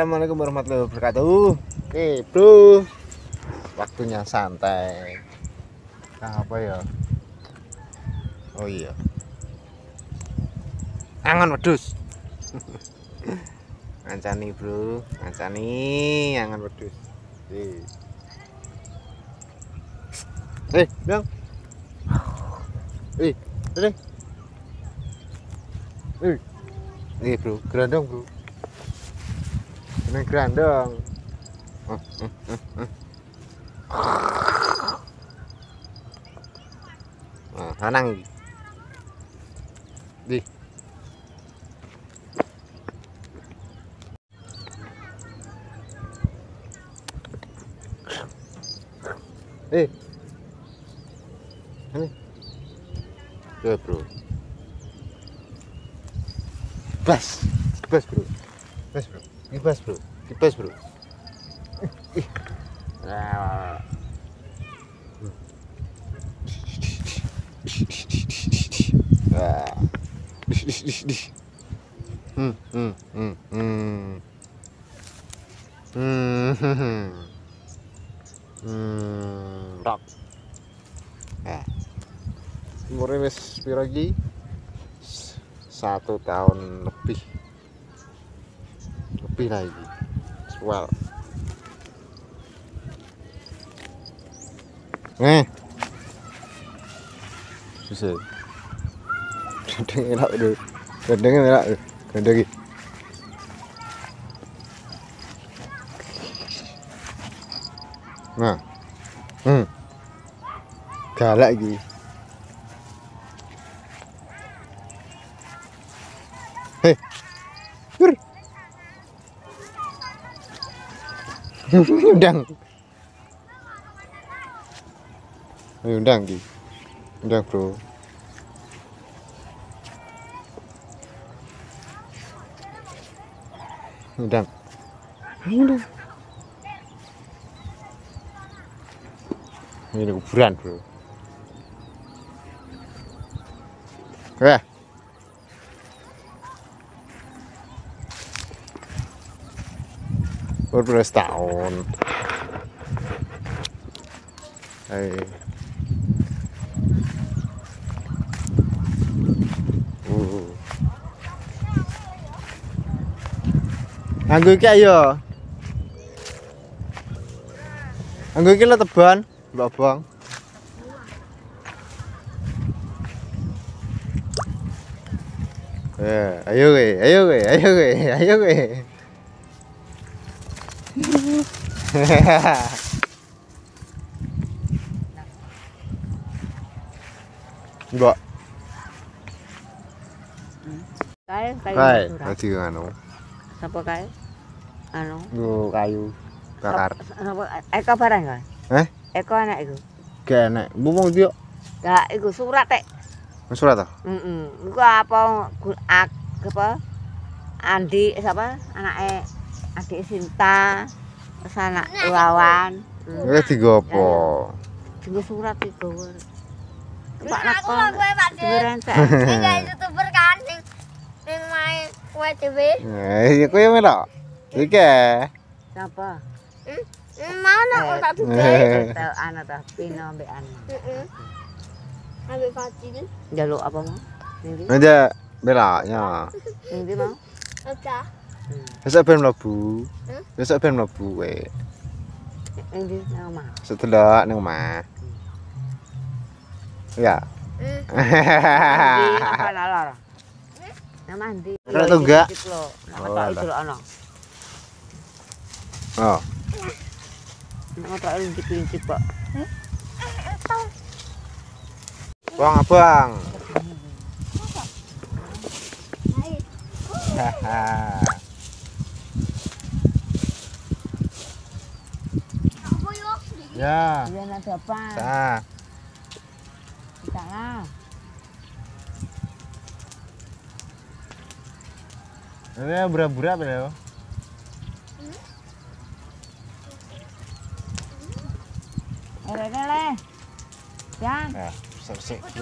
Assalamualaikum warahmatullahi wabarakatuh. Nih bro, waktunya santai. Nah, apa ya? Oh iya, angan wedhus. Ngancani bro, ngancani angan wedhus. Dong. Deh. Bro, gerandong bro. Ini gerandong. Hanang iki. Di. Ini. Ya bro. Bas bro. Kibas bro. Nah. Tok. Umurnya wis piro iki? 1 tahun lebih lagi. Swell. Susah. Gandeng enak dulu. Gandeng iki. Nah. Galak iki. Undang ki. Undang bro. Undang. Ini kuburan bro. Baru setahun. Anggo iki ayo. Anggo iki lho teban, Mbak Bang. Ayo we. Mbak. Kae, tadi anu. Sapa kae? Anu. Nggo kayu bakar. Eko barang kan? Eko anak iku. Gak enak. Mbung ndi yo? Gak iku surat tek. Surat ta? Iku apa Andi sapa? Anake adik Sinta. Terus anak Wawan. Wis digopo? Digo surat iku. Pak Aku mah kowe Pak Dir. Enggak YouTuber kan sing main kowe dhewe. Iya kowe melok. Iki. Siapa? Mau nak tak duwe. Tel ana ta Pino mbek Ana. Ambek Fadil. Njaluk apa mau? Ndi? Aja belaknya. Ndi mau? Oke. Besok ben mlebu. Besok ben mlebu kowe. Ndi nang omah? Sedelok ning omah. Ya. Ndi apa lalor? Nama ndi? Kalau tunggak. Nama tak itu ana. Oh. Nama tak lincip-lincip kok. Bang, abang. Haha. Ya. Iya nak apa? Nah. Di sana. Ini bura-bura apa ya? Rene le. Yan. Ya, bersih bro.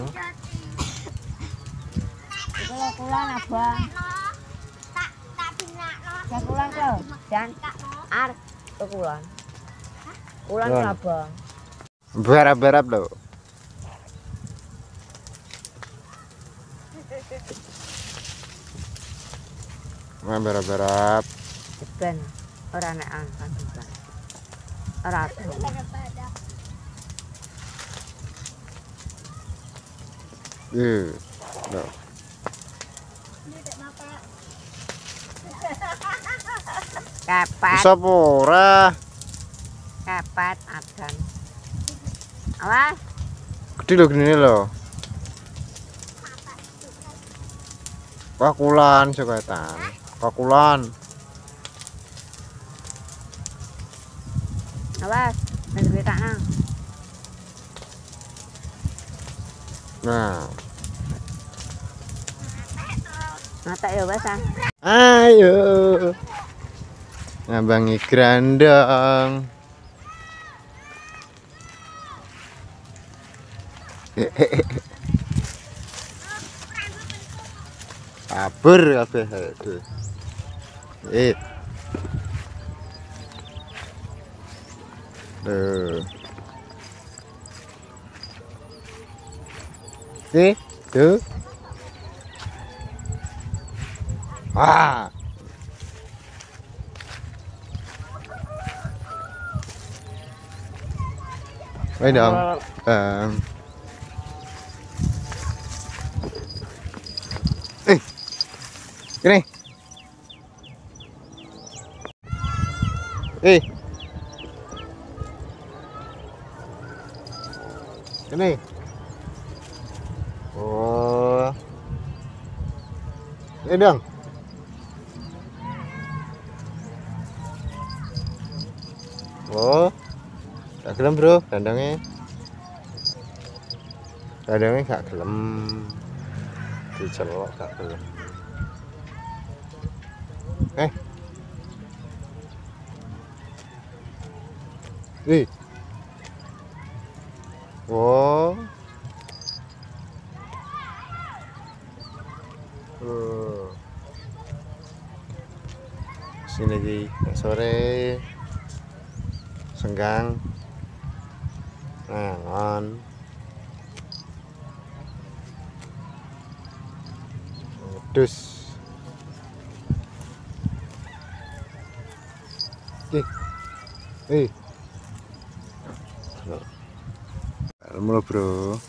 Itu lo kulan abang. Tak binakno Ya kulon to, Jan. Ar, kulon. Kulon Kulon. abang. Berap-berap lho. Berap-berap. Ben ora nek kan ben. Ora tau. Loh. Kapat, Sapa ora? kapat adan. Awas, Gede lho gini lho. Kakulan seketan. Kakulan. awas. Wis ketakna. Nah, Mata ya wis ah. ayo. Ngabangi grandang. Kabur kabeh aduh. Tuh. Tuh. Ah. Ayo dong. Gini. Gini. Oh. Ayo dong. Oh. Gak gelem, Bro, kandangnya. Kandangnya gak gelem. Dicelok gak gelem. Wow. Sini lagi sore senggang nangon dus mulu bro.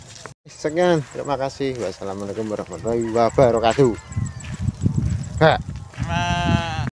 Sekian, terima kasih. Wassalamualaikum warahmatullahi wabarakatuh.